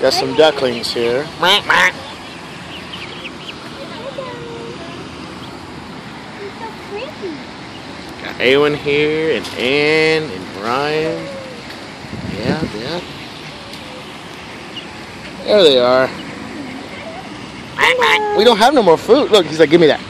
Got some ducklings here. Got Awen here, and Ann, and Brian. Yeah. There they are. We don't have no more food. Look, he's like, give me that.